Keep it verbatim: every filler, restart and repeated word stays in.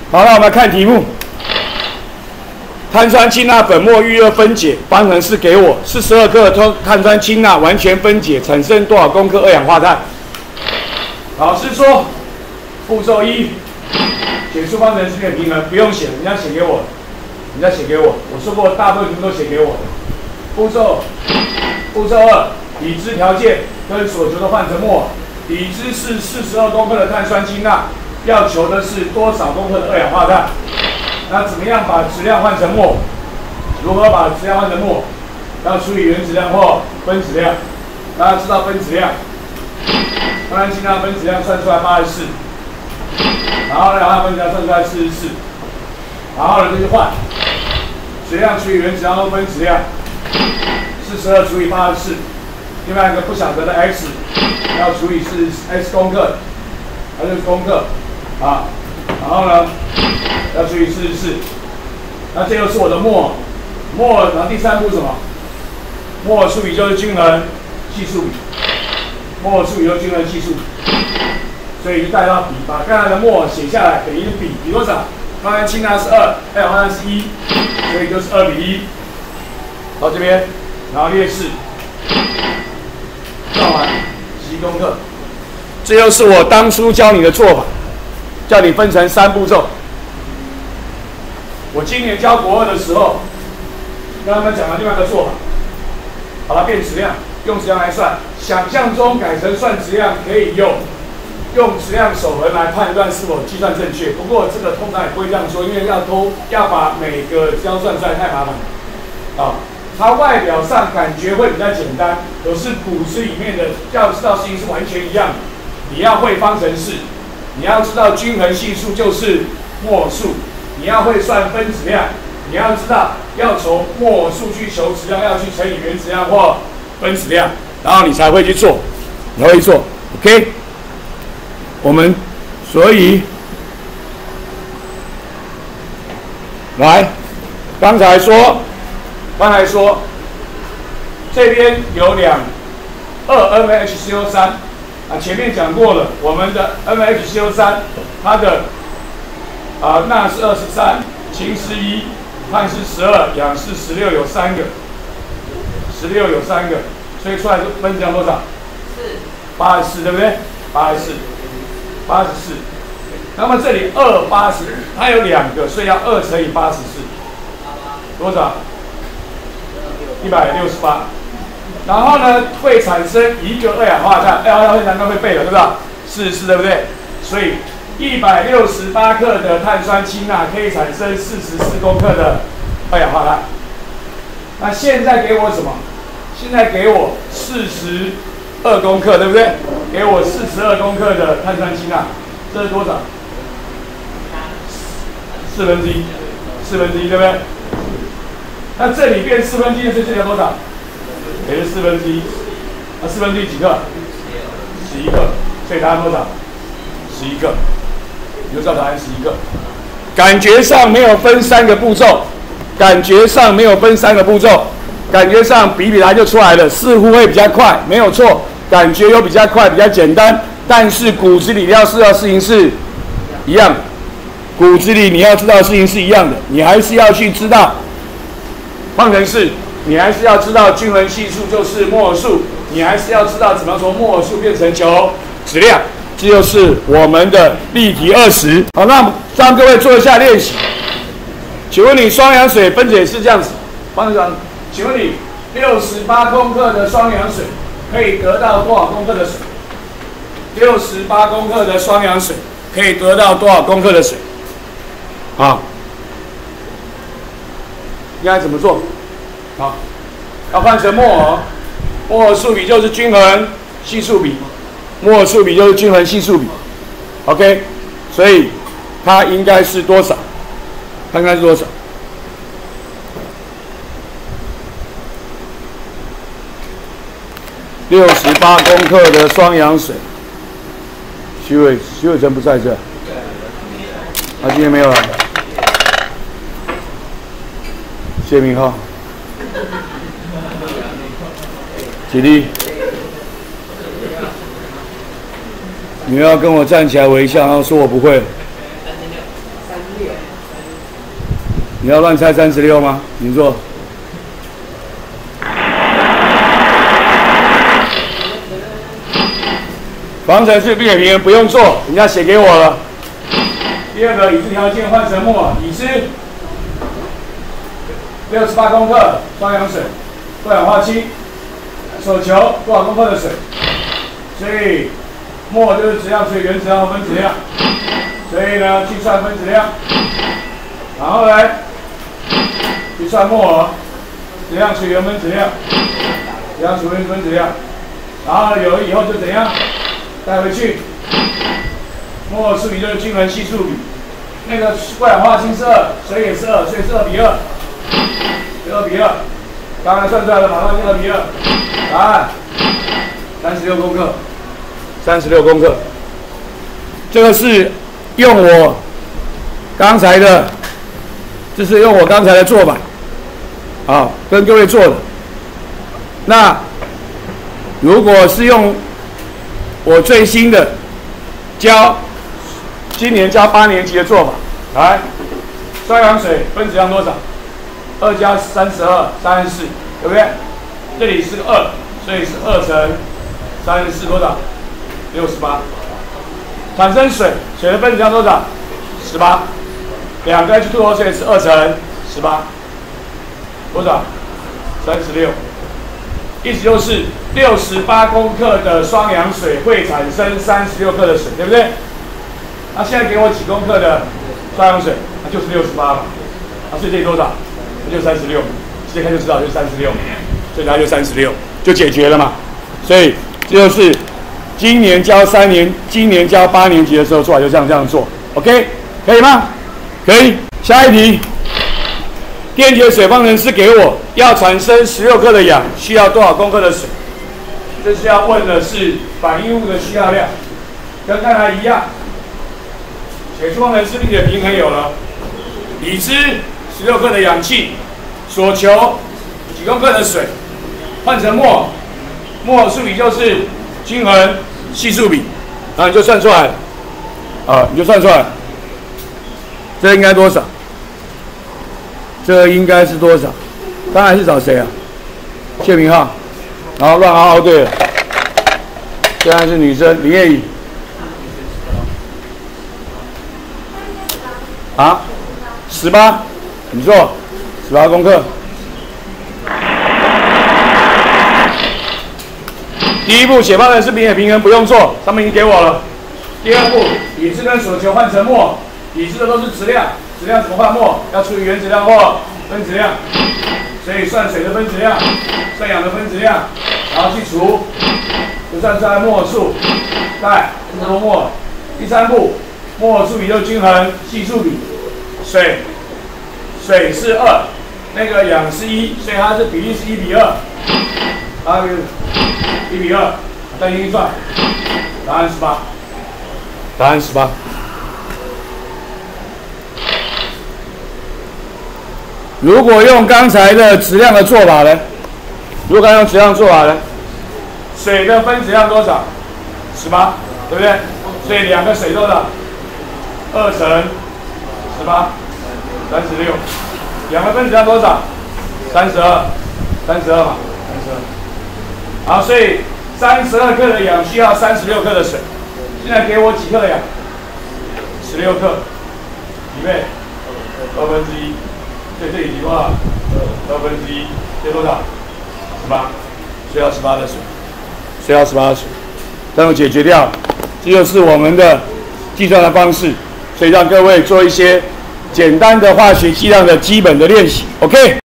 好，那我们来看题目。碳酸氢钠粉末预热分解，方程式给我四十二克的碳酸氢钠完全分解产生多少公克二氧化碳？老师说，步骤一，解出方程式面平衡，不用写，人家写给我，人家写给我，我说过大部分都写给我的。步骤，步骤二，已知条件跟所求的换成末，已知是四十二公克的碳酸氢钠，要求的是多少公克的二氧化碳？那怎么样把质量换成末？如何把质量换成末？要除以原质量或分子量。大家知道分子量，碳酸氢钠分子量算出来八十四，然后二氧化碳分子量算出来四十四，然后呢就去换质量除以原质量或分子量，四十二除以八十四，另外一个不晓得的 x 要除以是 x 公克，它就是公克啊，然后呢？要除以四十四，那这就是我的末，末，然后第三步什么？末数比就是均衡系数比，末数比就是均衡系数比，所以就带到比，把刚才的末写下来，等于比，比多少？碳酸氢钠是二，二氧化碳是一，所以就是二比一。到这边，然后列式，算完十一公克，这就是我当初教你的做法，叫你分成三步骤。我今年教国二的时候，跟他们讲了另外一个做法，把它变质量，用质量来算。想象中改成算质量可以用，用质量守恒来判断是否计算正确。不过这个通常也不会这样说，因为要偷要把每个交算出来太麻烦了啊。它外表上感觉会比较简单，可是骨子里面的要知道事情是完全一样的。你要会方程式，你要知道均衡系数就是末数。你要会算分子量，你要知道要从末数去求质量，要去乘以原子量或分子量，然后你才会去做，你才会做 ，OK？ 我们所以来，刚才说，刚才说这边有两二 N H C O 三啊，前面讲过了，我们的 N H C O 三它的啊，钠是二十三，氢是一，碳是十二，氧是十六，有三个，十六有三个，所以出来就分子量多少？四，八十四，对不对？八十四，八十四。那么这里二八十，它有两个，所以要二乘以八十四，多少？一百六十八。然后呢，会产生一个二氧化碳，二氧化碳难怪会背了，对吧？四十四，对不对？所以一百六十八克的碳酸氢钠可以产生四十四公克的二氧化碳。那现在给我什么？现在给我四十二公克，对不对？给我四十二公克的碳酸氢钠，这是多少？四分之一，四分之一，对不对？那这里变四分之一，所以这里有多少？也是四分之一。那四分之一几克？十一克。所以答案多少？十一克。你就知道答案十一个，感觉上没有分三个步骤，感觉上没有分三个步骤，感觉上比比它就出来了，似乎会比较快，没有错，感觉又比较快，比较简单，但是骨子里要知道的事情是一样的，骨子里你要知道的事情是一样的，你还是要去知道方程式，你还是要知道均衡系数就是末数，你还是要知道怎么从末数变成求质量。这就是我们的例题二十。好，那让各位做一下练习。请问你双氧水分解是这样子，方程式，请问你六十八公克的双氧水可以得到多少公克的水？六十八公克的双氧水可以得到多少公克的水？好，应该怎么做？好，要换成摩尔，摩尔数比就是均衡系数比。摩尔数比就是均衡系数比 ，OK， 所以它应该是多少？看看是多少？六十八公克的双氧水。徐伟，徐伟成不在这，他今天没有来。谢明浩，起立。你们要跟我站起来微笑，然后说我不会。 三六。 你要乱猜三十六吗？你说。方程式并且平衡不用做，人家写给我了。第二个已知条件换成墨，已知六十八公克双氧水，二氧化氢，所求多少公克的水？所以墨就是质量除以原质量和分子量，所以呢计算分子量，然后呢计算墨额，质量除以原分子量，质量除以分子量，然后有了以后就怎样？带回去，墨数比就是均衡系数比，那个二氧化氢是二，水也是二，所以是二比二，是二比二。刚才算出来的马上就二比二，答案三十六公克，三十六公克。这个是用我刚才的，这是用我刚才的做法，啊，跟各位做的。那如果是用我最新的教，今年教八年级的做法，来，双氧水分子量多少？二加三十二，三十四，对不对？这里是个二，所以是二乘三十四多少？六十八。产生水，水的分子量多少？十八。两个 H 二 O 所以是二乘十八，多少？三十六。意思就是六十八公克的双氧水会产生三十六克的水，对不对？那现在给我几公克的双氧水，那就是六十八嘛。那所以这里多少？那就三十六。直接看就知道，就是三十六。所以它就三十六，就解决了嘛。所以这就是今年教三年，今年教八年级的时候做法就这样这样做 ，OK， 可以吗？可以。下一题。电解水方程式给我要产生十六克的氧，需要多少公克的水？这是要问的是反应物的需要量，跟刚才一样，写出方程式并且平衡有了，已知十六克的氧气，所求几公克的水，换成墨，墨数比就是均衡系数比，然后你就算出来了，啊，你就算出来了，这应该多少？这应该是多少？当然是找谁啊？谢明浩，然后乱凹凹对了。现在是女生林叶颖。啊，十八，你说十八公克。第一步写方程式平也平衡不用做，上面已经给我了。第二步，已知跟所求换成墨，已知的都是质量。质量怎么换墨？要除以原子量或分子量，所以算水的分子量，算氧的分子量，然后去除，就算出来墨数，带这么多墨。第三步，墨数比就均衡系数比，水水是二，那个氧是一，所以它是比例是一比二，答案是一比二，再运算，答案十八，答案十八。如果用刚才的质量的做法呢？如果刚才用质量做法呢？水的分子量多少？十八，对不对？所以两个水多少？二乘十八，三十六。两个分子量多少？三十二，三十二嘛，三十二。好，所以三十二克的氧需要三十六克的水。现在给我几克的氧？十六克，几倍？二分之一。所以这里多少？二分之一，这多少？十八，需要十八的水，需要十八的水，这样解决掉，这就是我们的计算的方式。所以让各位做一些简单的化学计量的基本的练习 ，OK。